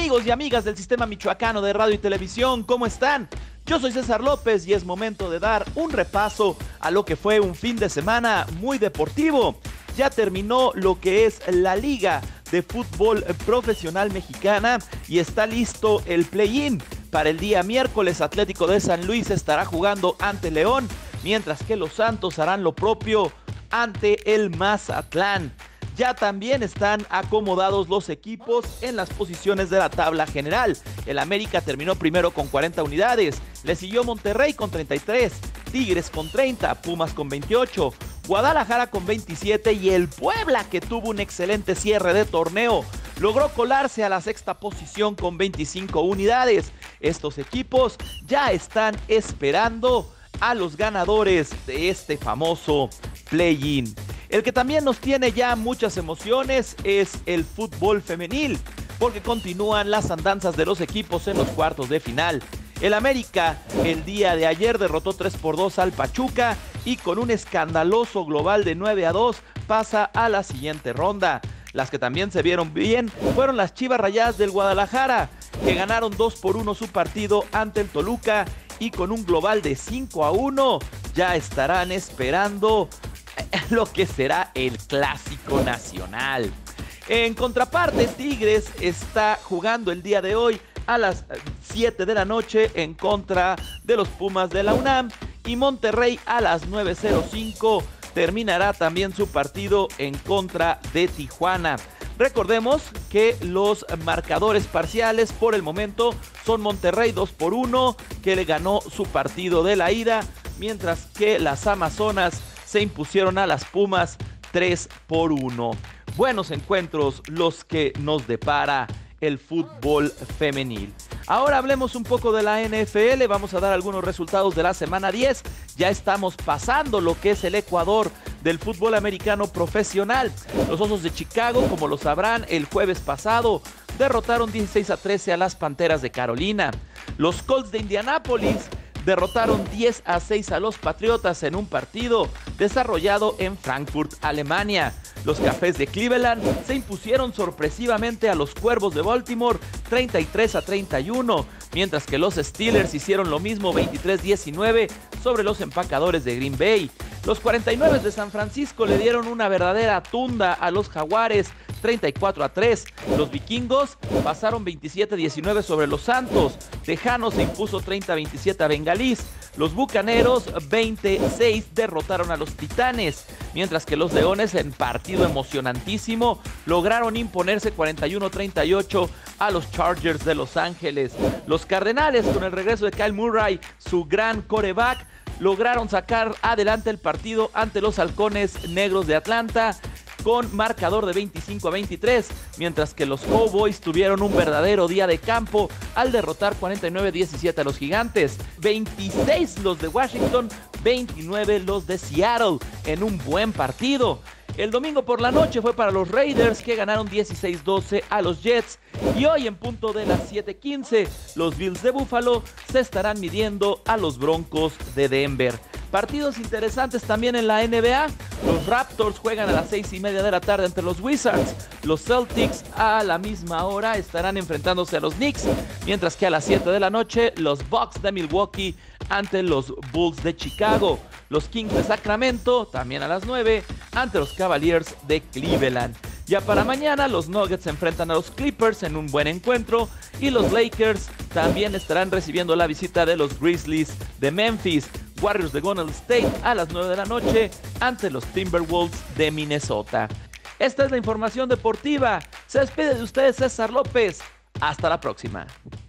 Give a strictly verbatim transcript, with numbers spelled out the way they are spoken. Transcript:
Amigos y amigas del Sistema Michoacano de Radio y Televisión, ¿cómo están? Yo soy César López y es momento de dar un repaso a lo que fue un fin de semana muy deportivo. Ya terminó lo que es la Liga de Fútbol Profesional Mexicana y está listo el play-in. Para el día miércoles, Atlético de San Luis estará jugando ante León, mientras que los Santos harán lo propio ante el Mazatlán. Ya también están acomodados los equipos en las posiciones de la tabla general. El América terminó primero con cuarenta unidades, le siguió Monterrey con treinta y tres, Tigres con treinta, Pumas con veintiocho, Guadalajara con veintisiete y el Puebla, que tuvo un excelente cierre de torneo, logró colarse a la sexta posición con veinticinco unidades. Estos equipos ya están esperando a los ganadores de este famoso play-in. El que también nos tiene ya muchas emociones es el fútbol femenil, porque continúan las andanzas de los equipos en los cuartos de final. El América el día de ayer derrotó tres por dos al Pachuca y con un escandaloso global de nueve a dos pasa a la siguiente ronda. Las que también se vieron bien fueron las Chivas Rayadas del Guadalajara, que ganaron dos por uno su partido ante el Toluca y con un global de cinco a uno ya estarán esperando lo que será el Clásico Nacional. En contraparte, Tigres está jugando el día de hoy a las siete de la noche en contra de los Pumas de la UNAM y Monterrey a las nueve cero cinco terminará también su partido en contra de Tijuana. Recordemos que los marcadores parciales por el momento son Monterrey dos por uno, que le ganó su partido de la ida, mientras que las Amazonas se impusieron a las Pumas tres por uno. Buenos encuentros los que nos depara el fútbol femenil. Ahora hablemos un poco de la N F L, vamos a dar algunos resultados de la semana diez. Ya estamos pasando lo que es el Ecuador del fútbol americano profesional. Los Osos de Chicago, como lo sabrán, el jueves pasado derrotaron dieciséis a trece a las Panteras de Carolina. Los Colts de Indianápolis derrotaron diez a seis a los Patriotas en un partido desarrollado en Frankfurt, Alemania. Los Cafés de Cleveland se impusieron sorpresivamente a los Cuervos de Baltimore treinta y tres a treinta y uno, mientras que los Steelers hicieron lo mismo veintitrés a diecinueve sobre los Empacadores de Green Bay. Los cuarenta y nueve de San Francisco le dieron una verdadera tunda a los Jaguares treinta y cuatro a tres. Los Vikingos pasaron veintisiete a diecinueve sobre los Santos. Tejano se impuso treinta a veintisiete a Bengalís. Los Bucaneros veinte a seis derrotaron a los Titanes, mientras que los Leones, en partido emocionantísimo, lograron imponerse cuarenta y uno a treinta y ocho a los Chargers de Los Ángeles. Los Cardenales, con el regreso de Kyle Murray, su gran quarterback, lograron sacar adelante el partido ante los Halcones Negros de Atlanta con marcador de veinticinco a veintitrés, mientras que los Cowboys tuvieron un verdadero día de campo al derrotar cuarenta y nueve a diecisiete a los Gigantes, veintiséis los de Washington, veintinueve los de Seattle, en un buen partido. El domingo por la noche fue para los Raiders, que ganaron dieciséis a doce a los Jets, y hoy en punto de las siete quince los Bills de Buffalo se estarán midiendo a los Broncos de Denver. Partidos interesantes también en la N B A. Los Raptors juegan a las seis y media de la tarde ante los Wizards. Los Celtics a la misma hora estarán enfrentándose a los Knicks, mientras que a las siete de la noche los Bucks de Milwaukee ante los Bulls de Chicago. Los Kings de Sacramento también a las nueve ante los Cavaliers de Cleveland. Ya para mañana los Nuggets se enfrentan a los Clippers en un buen encuentro y los Lakers también estarán recibiendo la visita de los Grizzlies de Memphis. Warriors de Golden State a las nueve de la noche ante los Timberwolves de Minnesota. Esta es la información deportiva. Se despide de ustedes César López. Hasta la próxima.